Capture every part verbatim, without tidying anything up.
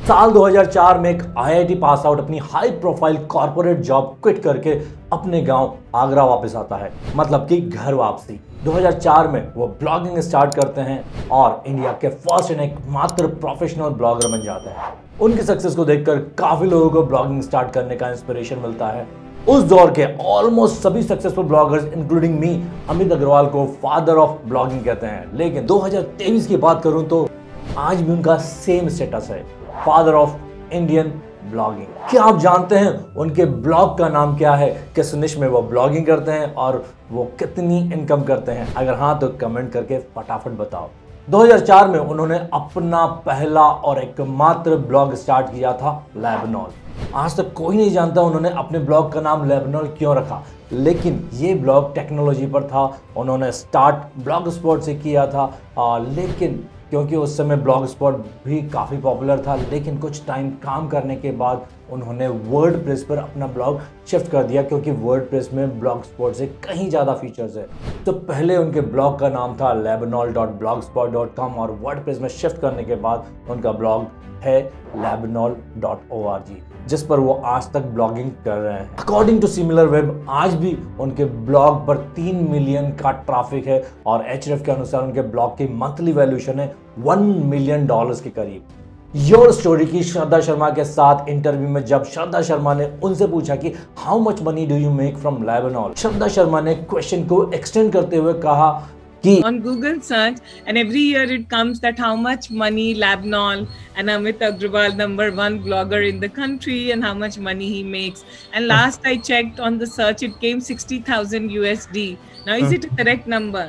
साल दो हज़ार चार में एक I I T pass out अपनी high profile corporate job quit करके अपने गांव आगरा वापस आता है, मतलब कि घर वापसी। दो हज़ार चार में वो ब्लॉगिंग स्टार्ट करते हैं और इंडिया के फर्स्ट एंड एकमात्र प्रोफेशनल ब्लॉगर बन जाते हैं। उनकी सक्सेस को देखकर काफी लोगों को ब्लॉगिंग स्टार्ट करने का इंस्पिरेशन मिलता है। उस दौर के ऑलमोस्ट सभी successful bloggers including me Amit Agarwal को फादर ऑफ ब्लॉगिंग कहते हैं, लेकिन दो हज़ार तेईस की बात करूं तो आज भी उनका सेम स्टेटस है, फादर ऑफ इंडियन ब्लॉगिंग। क्या आप जानते हैं उनके ब्लॉग का नाम क्या है, किस निश में वो ब्लॉगिंग करते हैं और वो कितनी इनकम करते हैं? अगर हाँ तो कमेंट करके फटाफट बताओ। दो हज़ार चार में उन्होंने अपना पहला और एकमात्र ब्लॉग स्टार्ट किया था लेबनॉन। आज तक कोई नहीं जानता उन्होंने अपने ब्लॉग का नाम लेबनॉन क्यों रखा, लेकिन ये ब्लॉग टेक्नोलॉजी पर था। उन्होंने स्टार्ट ब्लॉग स्पॉट से किया था, आ, लेकिन क्योंकि उस समय ब्लॉग स्पॉट भी काफ़ी पॉपुलर था, लेकिन कुछ टाइम काम करने के बाद उन्होंने वर्ड प्रेस पर अपना ब्लॉग शिफ्ट कर दिया, क्योंकि वर्ड प्रेस में ब्लॉग स्पॉट से कहीं ज़्यादा फीचर्स है। तो पहले उनके ब्लॉग का नाम था Labnol dot Blogspot dot com और वर्ड प्रेस में शिफ्ट करने के बाद उनका ब्लॉग है लेबनॉल डॉट ओ आर जी, जिस पर वो आज तक ब्लॉगिंग कर रहे हैं। अकॉर्डिंग टू सिमिलर वेब आज भी उनके ब्लॉग पर तीन मिलियन का ट्रैफिक है और एच एफ के अनुसार उनके ब्लॉग की मंथली वैल्यूएशन है वन मिलियन डॉलर्स के करीब। योर स्टोरी की श्रद्धा शर्मा के साथ इंटरव्यू में जब श्रद्धा शर्मा ने उनसे पूछा कि how much money do you make from Labnol, Shraddha Sharma ने क्वेश्चन को एक्सटेंड करते हुए कहा कि on Google search and every year it comes that how much money Lebanon and Amit Agrawal, number one blogger in the country, and how much money he makes. And last I checked on the search, it came sixty thousand U S D. Now is it a correct number?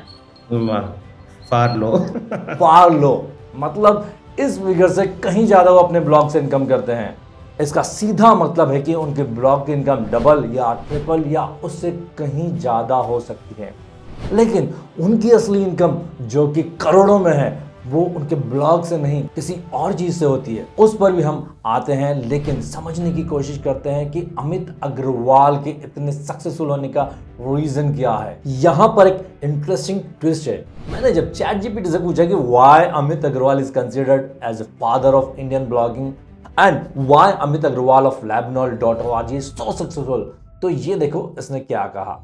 Far low. far low. मतलब इस figure से कहीं ज्यादा वो अपने blog से income करते हैं। इसका सीधा मतलब है कि उनके ब्लॉग की इनकम डबल या ट्रिपल या उससे कहीं ज्यादा हो सकती है, लेकिन उनकी असली इनकम जो कि करोड़ों में है वो उनके ब्लॉग से नहीं किसी और चीज से होती है। उस पर भी हम आते हैं, लेकिन समझने की कोशिश करते हैं कि अमित अग्रवाल के इतने सक्सेसफुल होने का रीजन क्या है। यहाँ पर एक इंटरेस्टिंग ट्विस्ट है। मैंने जब चैट जी पी टी से पूछा कि why Amit Agarwal is considered as a father of Indian blogging and why Amit Agarwal of Labnol dot O R G so successful, तो ये देखो इसने क्या कहा।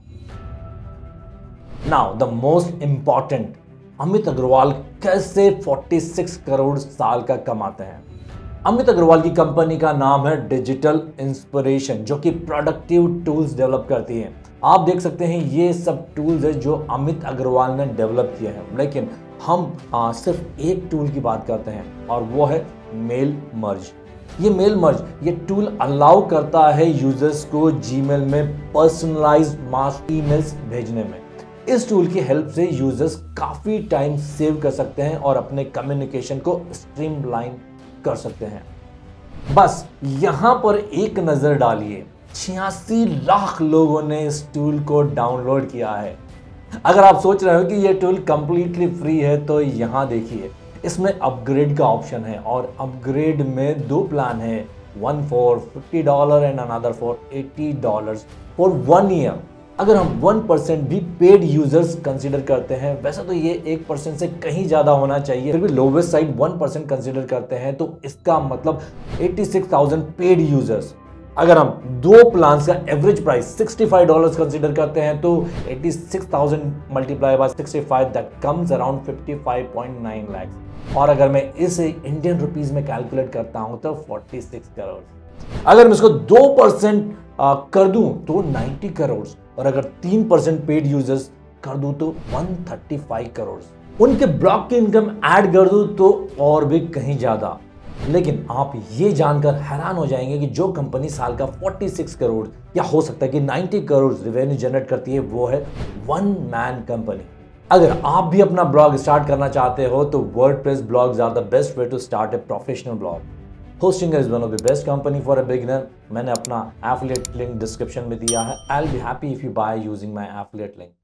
Now the most important, Amit Agarwal कैसे छियालीस करोड़ साल का कमाते हैं। अमित अग्रवाल की कंपनी का नाम है डिजिटल इंस्पिरेशन, जो कि प्रोडक्टिव टूल्स डेवलप करती है। आप देख सकते हैं ये सब टूल्स है जो अमित अग्रवाल ने डेवलप किए हैं, लेकिन हम आ, सिर्फ एक टूल की बात करते हैं और वो है मेल मर्ज। ये मेल मर्ज ये टूल अलाउ करता है यूजर्स को जीमेल में पर्सनलाइज्ड मास ईमेल्स भेजने में। इस टूल की हेल्प से यूजर्स काफी टाइम सेव कर सकते हैं और अपने कम्युनिकेशन को स्ट्रीमलाइन कर सकते हैं। बस यहां पर एक नजर डालिए, छियासी लाख लोगों ने इस टूल को डाउनलोड किया है। अगर आप सोच रहे हो कि ये टूल कंप्लीटली फ्री है तो यहां देखिए, इसमें अपग्रेड का ऑप्शन है और अपग्रेड में दो प्लान है, one for fifty dollar and another for eighty dollar for one year. अगर हम वन परसेंट भी पेड यूजर्स कंसीडर करते हैं, वैसे तो ये एक परसेंट से कहीं ज्यादा होना चाहिए, फिर भी lowest side one percent consider करते हैं तो इसका मतलब छियासी हज़ार पेड यूजर्स। अगर हम दो प्लान्स का एवरेज प्राइस पैंसठ डॉलर्स कंसीडर करते हैं तो छियासी हज़ार multiply by sixty five that comes around पचपन पॉइंट नाइन लाख। और अगर मैं इसे इंडियन रुपीस में कैलकुलेट करता हूं तो छियालीस करोड़। अगर मैं इसको दो परसेंट कर दूं तो नब्बे करोड़ और अगर तीन परसेंट पेड यूजर्स कर दूं तो एक सौ पैंतीस करोड़। उनके ब्लॉग की इनकम ऐड कर दूं तो और भी कहीं ज्यादा। लेकिन आप ये जानकर हैरान हो जाएंगे कि जो कंपनी साल का छियालीस करोड़ या हो सकता है कि नब्बे करोड़ रेवेन्यू जनरेट करती है वो है वन मैन कंपनी। अगर आप भी अपना ब्लॉग स्टार्ट करना चाहते हो तो WordPress blogs are the best way to start a professional blog. Hosting is one of the best company for a beginner. मैंने अपना affiliate link डिस्क्रिप्शन में दिया है। I'll be happy if you buy using my affiliate link.